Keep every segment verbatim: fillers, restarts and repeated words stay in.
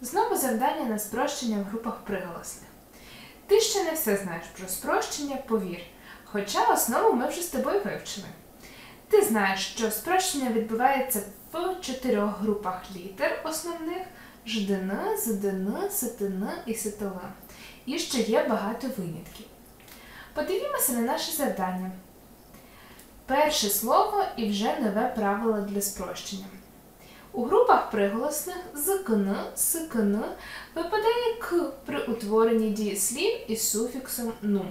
Знову завдання на спрощення в групах приголосних. Ти ще не все знаєш про спрощення, повір, хоча основу ми вже з тобою вивчили. Ти знаєш, що спрощення відбувається в чотирьох групах літер основних – ждн, здн, стн і стл. І ще є багато винятків. Подивімося на наше завдання. Перше слово і вже нове правило для спрощення. У групах приголосних з кн, с кн випадає к при утворенні дієслів із суфіксом ну.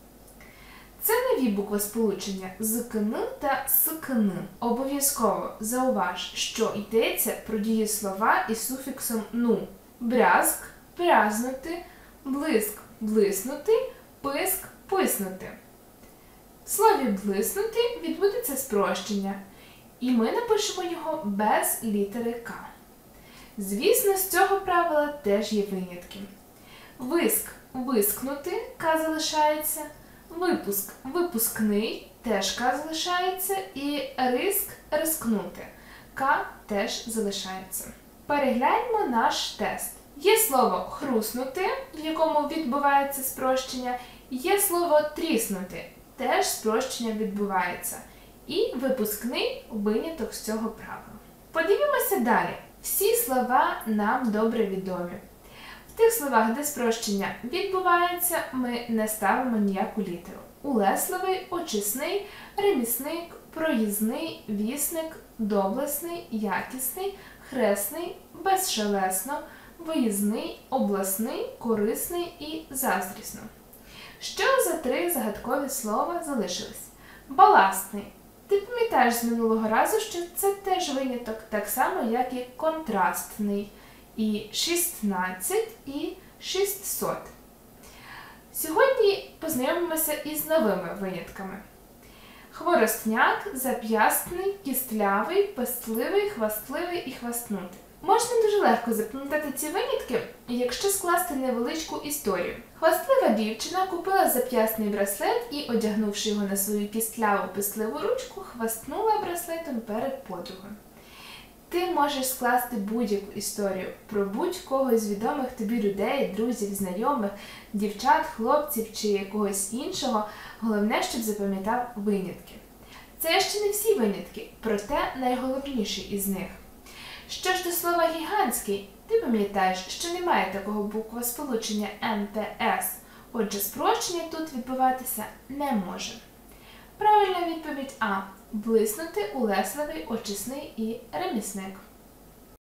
Це нові буквосполучення з кн та с кн. Обов'язково зауваж, що йдеться про дієслова із суфіксом ну. Брязк – брязнути, блиск – блиснути, писк – писнути. В слові блиснути відбудеться спрощення, і ми напишемо його без літери К. Звісно, з цього правила теж є винятки. Виск – вискнути, К залишається, випуск – випускний, теж К залишається, і риск – рискнути, К теж залишається. Перегляньмо наш тест. Є слово «хруснути», в якому відбувається спрощення, є слово «тріснути», теж спрощення відбувається. І випускний виняток з цього правила. Подивімося далі. Всі слова нам добре відомі. В тих словах, де спрощення відбувається, ми не ставимо ніяку літеру. Улесливий, очисний, ремісник, проїзний, вісник, доблесний, якісний, хресний, безшелесно, виїзний, обласний, корисний і заздрісно. Що за три загадкові слова залишились? Баласний. Ти пам'ятаєш з минулого разу, що це теж виняток, так само, як і контрастний, і шістнадцять, і шістсот. Сьогодні познайомимося із новими винятками. Хворостняк, зап'ястний, кістлявий, пестливий, хвастливий і хвастнутий. Можна дуже легко запам'ятати ці винятки, якщо скласти невеличку історію. Хвастлива дівчина купила зап'ястний браслет і, одягнувши його на свою кістляву пестливу ручку, хвастнула браслетом перед подругою. Ти можеш скласти будь-яку історію про будь-кого з відомих тобі людей, друзів, знайомих, дівчат, хлопців чи якогось іншого. Головне, щоб запам'ятав винятки. Це ще не всі винятки, проте найголовніші із них. Що ж до слова «гігантський», ти пам'ятаєш, що немає такого буквосполучення ен те ес, отже спрощення тут відбуватися не може. Правильна відповідь А. Блиснути, улесливий, очисний і ремісник.